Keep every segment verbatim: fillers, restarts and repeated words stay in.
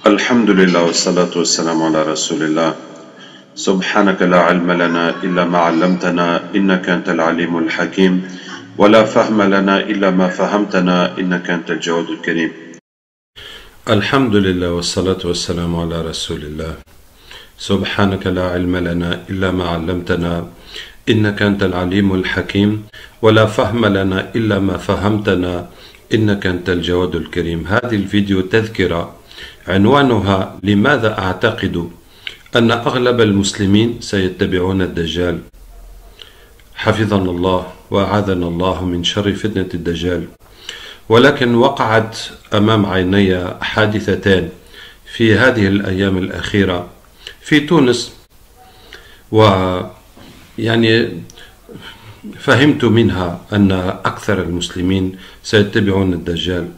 الحمد لله والصلاة والسلام على رسول الله. سبحانك لا علم لنا إلا ما علمتنا إنك أنت العليم الحكيم، ولا فهم لنا إلا ما فهمتنا إنك أنت الجواد الكريم. الحمد لله والصلاة والسلام على رسول الله. سبحانك لا علم لنا إلا ما علمتنا إنك أنت العليم الحكيم، ولا فهم لنا إلا ما فهمتنا إنك أنت الجواد الكريم. هذه الفيديو تذكرة عنوانها: لماذا أعتقد أن أغلب المسلمين سيتبعون الدجال؟ حفظنا الله وأعاذنا الله من شر فتنة الدجال. ولكن وقعت أمام عيني حادثتان في هذه الأيام الأخيرة في تونس، ويعني فهمت منها أن أكثر المسلمين سيتبعون الدجال.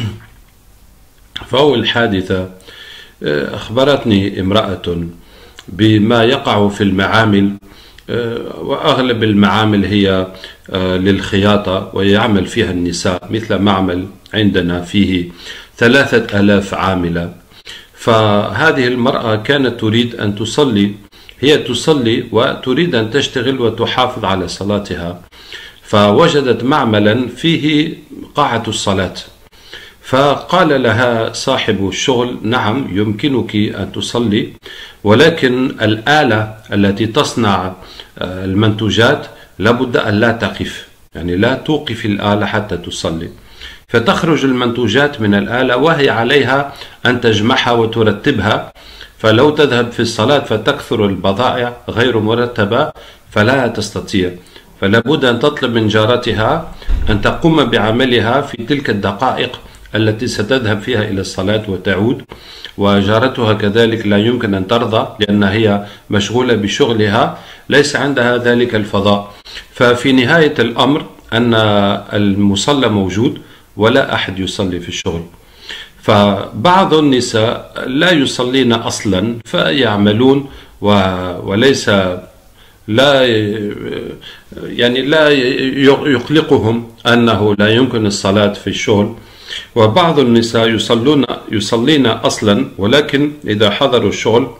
فأول حادثة أخبرتني امرأة بما يقع في المعامل، وأغلب المعامل هي للخياطة ويعمل فيها النساء، مثل معمل عندنا فيه ثلاثة آلاف عاملة. فهذه المرأة كانت تريد أن تصلي، هي تصلي وتريد أن تشتغل وتحافظ على صلاتها، فوجدت معملا فيه قاعة الصلاة، فقال لها صاحب الشغل: نعم يمكنك أن تصلي، ولكن الآلة التي تصنع المنتوجات لابد أن لا تقف، يعني لا توقف الآلة حتى تصلي، فتخرج المنتوجات من الآلة وهي عليها أن تجمعها وترتبها، فلو تذهب في الصلاة فتكثر البضائع غير مرتبة فلا تستطيع، فلابد أن تطلب من جارتها أن تقوم بعملها في تلك الدقائق التي ستذهب فيها إلى الصلاة وتعود، وجارتها كذلك لا يمكن أن ترضى لأن هي مشغولة بشغلها، ليس عندها ذلك الفضاء. ففي نهاية الأمر أن المصلى موجود ولا أحد يصلي في الشغل، فبعض النساء لا يصلين أصلا فيعملون وليس لا يعني لا يقلقهم أنه لا يمكن الصلاة في الشغل. وبعض النساء يصلون يصلين أصلا، ولكن إذا حضروا الشغل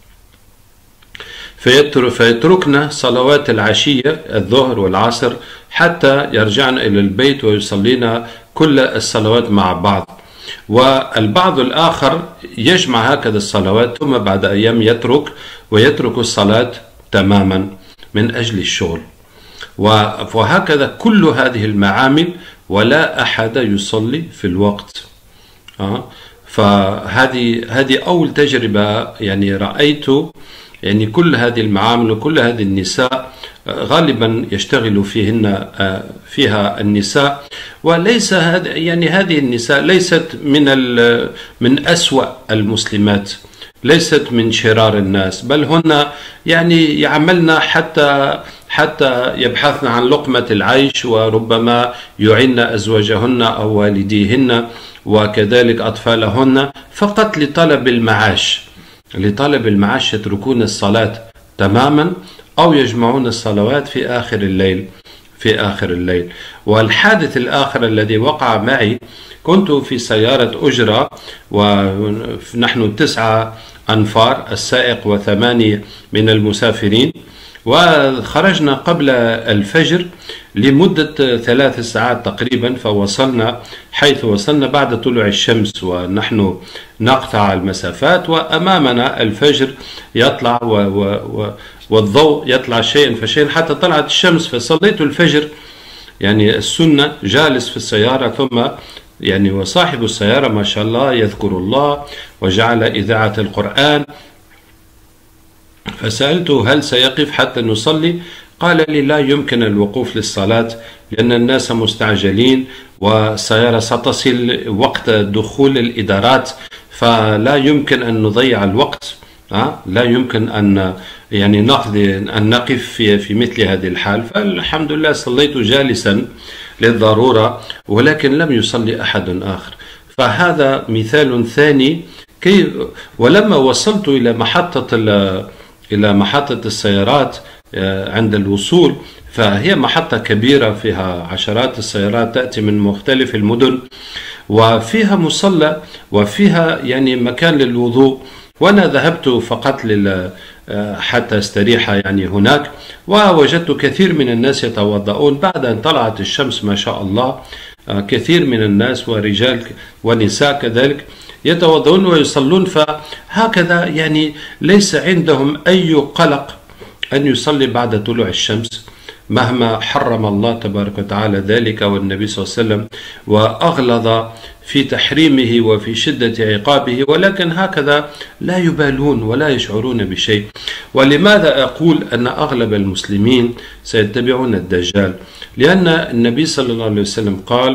فيتركن صلوات العشية الظهر والعصر حتى يرجعن إلى البيت ويصلين كل الصلوات مع بعض. والبعض الآخر يجمع هكذا الصلوات ثم بعد أيام يترك ويترك الصلاة تماما من أجل الشغل، وهكذا كل هذه المعامل ولا أحد يصلي في الوقت. أه؟ فهذه هذه أول تجربة يعني رأيت، يعني كل هذه المعامل وكل هذه النساء غالبا يشتغل فيهن فيها النساء، وليس هذا يعني هذه النساء ليست من من أسوأ المسلمات، ليست من شرار الناس، بل هن يعني يعملن حتى حتى يبحثن عن لقمة العيش، وربما يعن أزواجهن أو والديهن وكذلك أطفالهن فقط لطلب المعاش. لطلب المعاش يتركون الصلاة تماما أو يجمعون الصلوات في آخر الليل في آخر الليل. والحادث الآخر الذي وقع معي، كنت في سيارة أجرة ونحن تسعة أنفار، السائق وثمانية من المسافرين، وخرجنا قبل الفجر لمدة ثلاث ساعات تقريبا، فوصلنا حيث وصلنا بعد طلوع الشمس ونحن نقطع المسافات، وأمامنا الفجر يطلع و و والضوء يطلع شيئا فشيئا حتى طلعت الشمس. فصليت الفجر يعني السنة جالس في السيارة، ثم يعني وصاحب السيارة ما شاء الله يذكر الله وجعل إذاعة القرآن، فسألته: هل سيقف حتى نصلي؟ قال لي: لا يمكن الوقوف للصلاة لأن الناس مستعجلين والسيارة ستصل وقت دخول الإدارات، فلا يمكن أن نضيع الوقت، لا يمكن أن يعني نقضي أن نقف في في مثل هذه الحال. فالحمد لله صليت جالسا للضرورة، ولكن لم يصلي أحد آخر. فهذا مثال ثاني. كي ولما وصلت إلى محطة إلى محطة السيارات عند الوصول، فهي محطة كبيرة فيها عشرات السيارات تأتي من مختلف المدن، وفيها مصلى وفيها يعني مكان للوضوء. وأنا ذهبت فقط لل حتى استريح يعني هناك، ووجدت كثير من الناس يتوضؤون بعد أن طلعت الشمس ما شاء الله. كثير من الناس ورجال ونساء كذلك يتوضؤون ويصلون، فهكذا يعني ليس عندهم أي قلق أن يصلي بعد طلوع الشمس مهما حرم الله تبارك وتعالى ذلك والنبي صلى الله عليه وسلم وأغلظ في تحريمه وفي شدة عقابه، ولكن هكذا لا يبالون ولا يشعرون بشيء. ولماذا أقول أن أغلب المسلمين سيتبعون الدجال؟ لأن النبي صلى الله عليه وسلم قال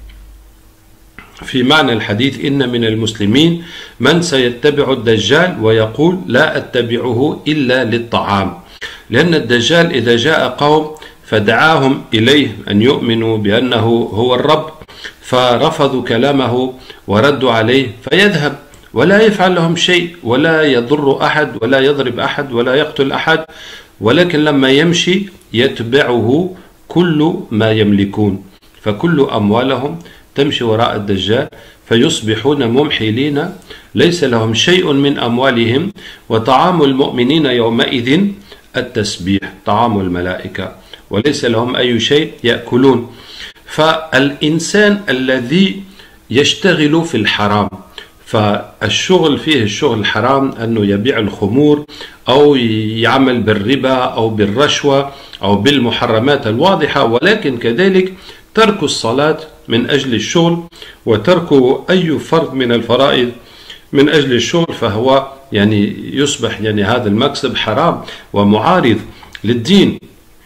في معنى الحديث: إن من المسلمين من سيتبع الدجال ويقول لا أتبعه إلا للطعام. لأن الدجال إذا جاء قوم فدعاهم إليه أن يؤمنوا بأنه هو الرب، فرفضوا كلامه وردوا عليه، فيذهب ولا يفعل لهم شيء ولا يضر أحد ولا يضرب أحد ولا يقتل أحد، ولكن لما يمشي يتبعه كل ما يملكون، فكل أموالهم تمشي وراء الدجال، فيصبحون ممحلين ليس لهم شيء من أموالهم. وطعام المؤمنين يومئذ التسبيح، طعام الملائكة، وليس لهم أي شيء يأكلون. فالإنسان الذي يشتغل في الحرام، فالشغل فيه الشغل الحرام أنه يبيع الخمور أو يعمل بالربا أو بالرشوة أو بالمحرمات الواضحة، ولكن كذلك ترك الصلاة من أجل الشغل وترك أي فرض من الفرائض من أجل الشغل، فهو يعني يصبح يعني هذا المكسب حرام ومعارض للدين.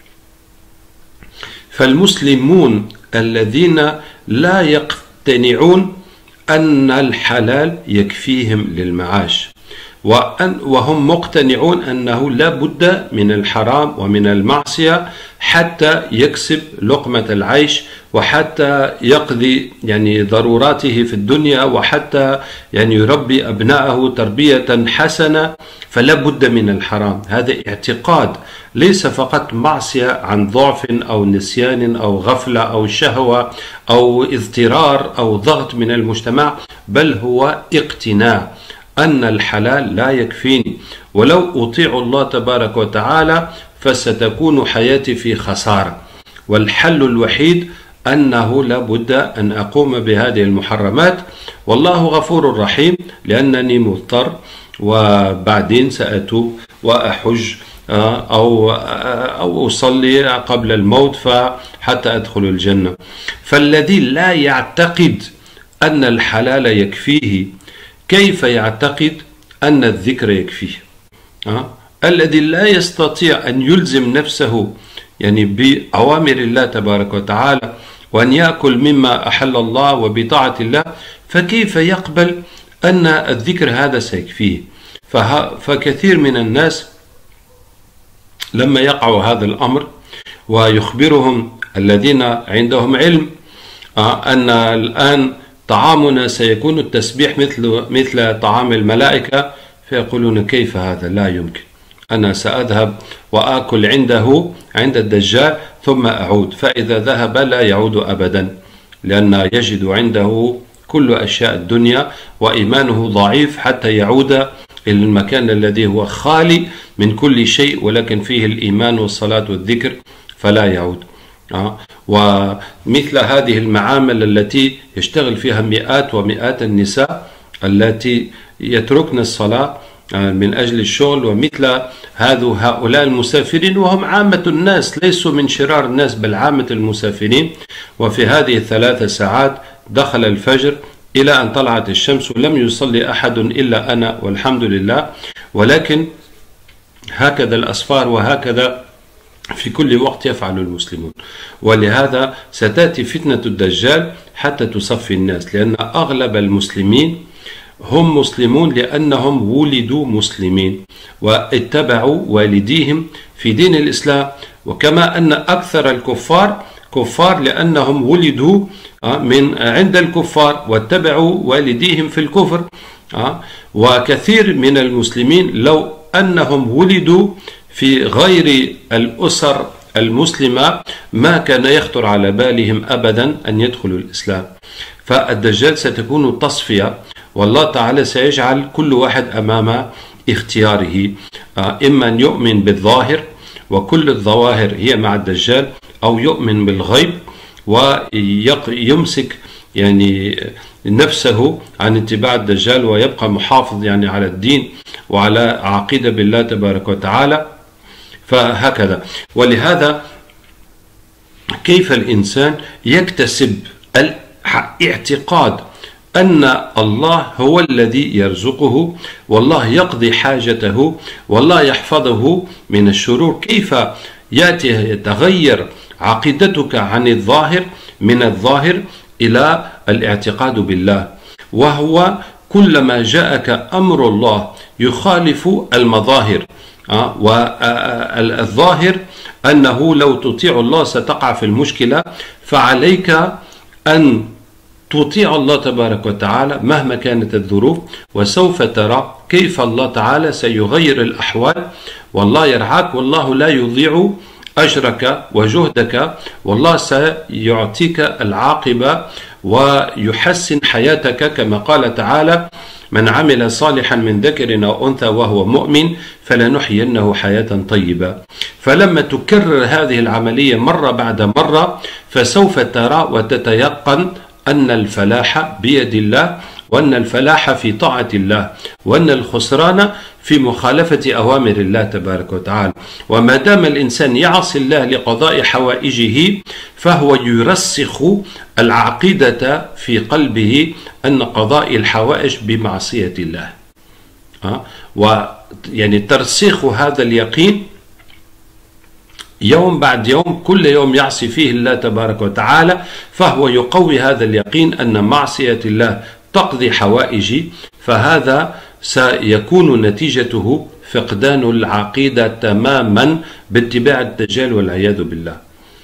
فالمسلمون الذين لا يقتنعون أن الحلال يكفيهم للمعاش، وأن وهم مقتنعون أنه لا بد من الحرام ومن المعصية حتى يكسب لقمة العيش وحتى يقضي يعني ضروراته في الدنيا وحتى يعني يربي أبنائه تربية حسنة، فلا بد من الحرام. هذا اعتقاد ليس فقط معصية عن ضعف أو نسيان أو غفلة أو شهوة أو اضطرار أو ضغط من المجتمع، بل هو اقتناع أن الحلال لا يكفيني، ولو أطيع الله تبارك وتعالى فستكون حياتي في خسارة، والحل الوحيد أنه لا بد أن أقوم بهذه المحرمات. والله غفور رحيم لأنني مضطر، وبعدين سأتوب وأحج أو أو أصلي قبل الموت حتى أدخل الجنة. فالذي لا يعتقد أن الحلال يكفيه كيف يعتقد أن الذكر يكفيه؟ أه؟ الذي لا يستطيع أن يلزم نفسه يعني بأوامر الله تبارك وتعالى وأن يأكل مما أحل الله وبطاعة الله، فكيف يقبل أن الذكر هذا سيكفيه؟ فكثير من الناس لما يقع هذا الأمر ويخبرهم الذين عندهم علم أه أن الآن طعامنا سيكون التسبيح مثل مثل طعام الملائكة، فيقولون كيف هذا؟ لا يمكن، أنا سأذهب وآكل عنده عند الدجال ثم أعود، فإذا ذهب لا يعود أبدا، لأن يجد عنده كل أشياء الدنيا وإيمانه ضعيف حتى يعود إلى المكان الذي هو خالي من كل شيء ولكن فيه الإيمان والصلاة والذكر، فلا يعود. آه. ومثل هذه المعامل التي يشتغل فيها مئات ومئات النساء التي يتركن الصلاة من أجل الشغل، ومثل هذو هؤلاء المسافرين، وهم عامة الناس ليسوا من شرار الناس بل عامة المسافرين. وفي هذه الثلاث ساعات دخل الفجر إلى أن طلعت الشمس ولم يصلي أحد إلا أنا والحمد لله، ولكن هكذا الأسفار وهكذا في كل وقت يفعل المسلمون. ولهذا ستأتي فتنة الدجال حتى تصفي الناس، لأن أغلب المسلمين هم مسلمون لأنهم ولدوا مسلمين واتبعوا والديهم في دين الإسلام، وكما أن أكثر الكفار كفار لأنهم ولدوا من عند الكفار واتبعوا والديهم في الكفر. وكثير من المسلمين لو أنهم ولدوا في غير الأسر المسلمة ما كان يخطر على بالهم أبدا أن يدخلوا الإسلام. فالدجال ستكون تصفية، والله تعالى سيجعل كل واحد أمام اختياره، إما أن يؤمن بالظاهر وكل الظواهر هي مع الدجال، أو يؤمن بالغيب ويمسك يعني نفسه عن اتباع الدجال ويبقى محافظ يعني على الدين وعلى عقيدة بالله تبارك وتعالى. فهكذا. ولهذا كيف الإنسان يكتسب الاعتقاد أن الله هو الذي يرزقه، والله يقضي حاجته، والله يحفظه من الشرور؟ كيف يأتي يتغير عقيدتك عن الظاهر من الظاهر إلى الاعتقاد بالله، وهو كلما جاءك أمر الله يخالف المظاهر. والظاهر أنه لو تطيع الله ستقع في المشكلة، فعليك أن تطيع الله تبارك وتعالى مهما كانت الظروف، وسوف ترى كيف الله تعالى سيغير الأحوال. والله يرعاك، والله لا يضيع أجرك وجهدك، والله سيعطيك العاقبة ويحسن حياتك، كما قال تعالى: من عمل صالحا من ذكر أو أنثى وهو مؤمن فلنحيينه حياة طيبة. فلما تكرر هذه العملية مرة بعد مرة فسوف ترى وتتيقن أن الفلاح بيد الله، وأن الفلاح في طاعة الله، وأن الخسران في مخالفة أوامر الله تبارك وتعالى. وما دام الإنسان يعصي الله لقضاء حوائجه فهو يرسخ العقيدة في قلبه أن قضاء الحوائج بمعصية الله. أه؟ ويعني ترسيخ هذا اليقين يوم بعد يوم، كل يوم يعصي فيه الله تبارك وتعالى، فهو يقوي هذا اليقين أن معصية الله تقضي حوائجي، فهذا سيكون نتيجته فقدان العقيدة تماما باتباع الدجال والعياذ بالله.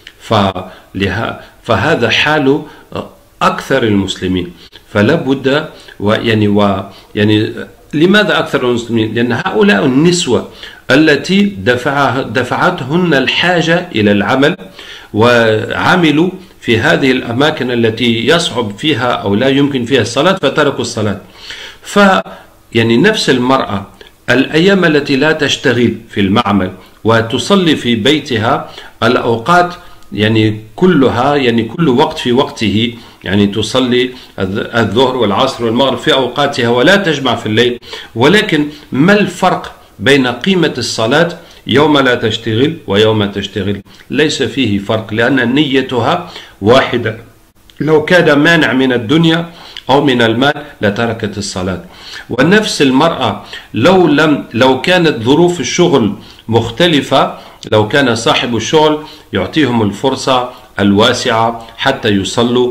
فهذا حال أكثر المسلمين. فلا بد ويعني ويعني لماذا أكثر المسلمين؟ لأن هؤلاء النسوة التي دفع دفعتهن الحاجة إلى العمل، وعملوا في هذه الأماكن التي يصعب فيها أو لا يمكن فيها الصلاة فتركوا الصلاة. ف يعني نفس المرأة الأيام التي لا تشتغل في المعمل وتصلي في بيتها الأوقات يعني كلها، يعني كل وقت في وقته، يعني تصلي الظهر والعصر والمغرب في أوقاتها ولا تجمع في الليل. ولكن ما الفرق بين قيمة الصلاة يوم لا تشتغل ويوم تشتغل؟ ليس فيه فرق، لأن نيتها واحدة. لو كان مانع من الدنيا أو من المال لتركت الصلاة. ونفس المرأة لو لم لو كانت ظروف الشغل مختلفة، لو كان صاحب الشغل يعطيهم الفرصة الواسعة حتى يصلوا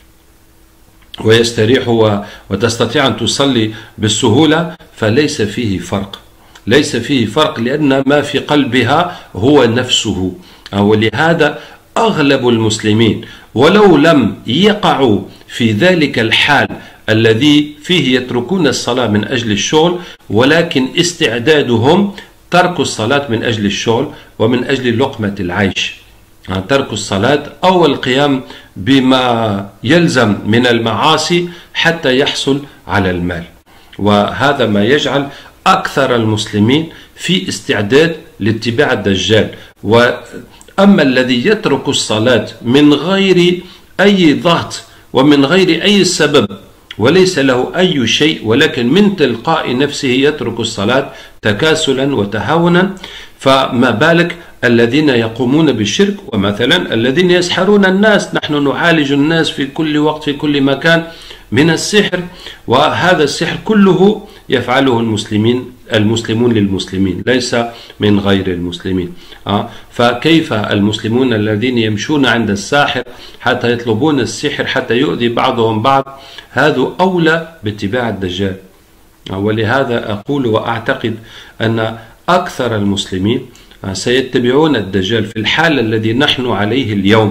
ويستريحوا وتستطيع أن تصلي بالسهولة، فليس فيه فرق، ليس فيه فرق، لأن ما في قلبها هو نفسه. ولهذا أغلب المسلمين ولو لم يقعوا في ذلك الحال الذي فيه يتركون الصلاة من أجل الشغل، ولكن استعدادهم ترك الصلاة من أجل الشغل ومن أجل لقمة العيش. ترك الصلاة أو القيام بما يلزم من المعاصي حتى يحصل على المال. وهذا ما يجعل أكثر المسلمين في استعداد لاتباع الدجال. وأما الذي يترك الصلاة من غير أي ضغط ومن غير أي سبب وليس له أي شيء، ولكن من تلقاء نفسه يترك الصلاة تكاسلا وتهاونا، فما بالك الذين يقومون بالشرك، ومثلا الذين يسحرون الناس. نحن نعالج الناس في كل وقت في كل مكان من السحر، وهذا السحر كله يفعله المسلمين المسلمون للمسلمين ليس من غير المسلمين. أه؟ فكيف المسلمون الذين يمشون عند الساحر حتى يطلبون السحر حتى يؤذي بعضهم بعض؟ هذا أولى باتباع الدجال. أه؟ ولهذا أقول وأعتقد أن أكثر المسلمين سيتبعون الدجال في الحال الذي نحن عليه اليوم.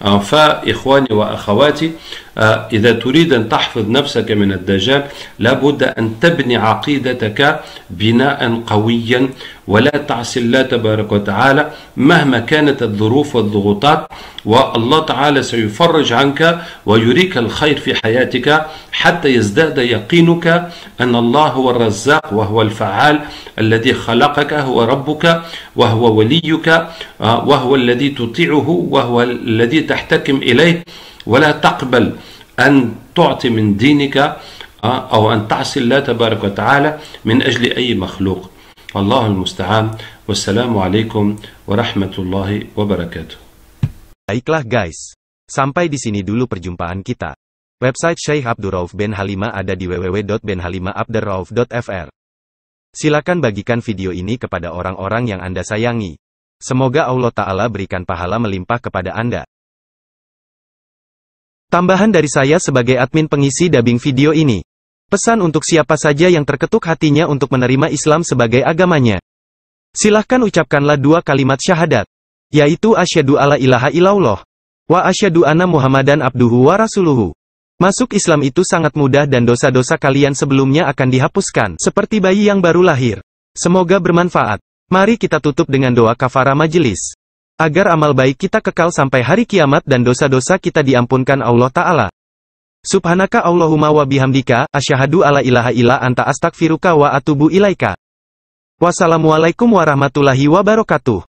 فإخواني وأخواتي إذا تريد أن تحفظ نفسك من الدجال لابد أن تبني عقيدتك بناء قويا ولا تعصي الله تبارك وتعالى مهما كانت الظروف والضغوطات، والله تعالى سيفرج عنك ويريك الخير في حياتك حتى يزداد يقينك أن الله هو الرزاق وهو الفعال الذي خلقك، هو ربك وهو وليك وهو الذي تطيعه وهو الذي تحتكم إليه، ولا تقبل أن تعطي من دينك أو أن تعصي الله تبارك وتعالى من أجل أي مخلوق. الله المستعان، والسلام عليكم ورحمة الله وبركاته. Baiklah guys, sampai di sini dulu perjumpaan kita. Website Syekh Abdurrauf bin Halimah ada di w w w titik bin halimah abdurrauf titik f r. Silakan bagikan video ini kepada orang-orang yang Anda sayangi. Semoga Allah Ta'ala berikan pahala melimpah kepada Anda. Tambahan dari saya sebagai admin pengisi dubbing video ini. Pesan untuk siapa saja yang terketuk hatinya untuk menerima Islam sebagai agamanya. Silahkan ucapkanlah dua kalimat syahadat, yaitu asyhadu alla ilaha illallah, wa asyhadu anna muhammadan abduhu wa rasuluhu. Masuk Islam itu sangat mudah dan dosa-dosa kalian sebelumnya akan dihapuskan, seperti bayi yang baru lahir. Semoga bermanfaat. Mari kita tutup dengan doa kafarah majelis. Agar amal baik kita kekal sampai hari kiamat dan dosa-dosa kita diampunkan Allah Ta'ala. Subhanaka Allahumma wa bihamdika, asyhadu alla ilaha illa anta astaghfiruka wa atubu ilaika. Wassalamualaikum warahmatullahi wabarakatuh.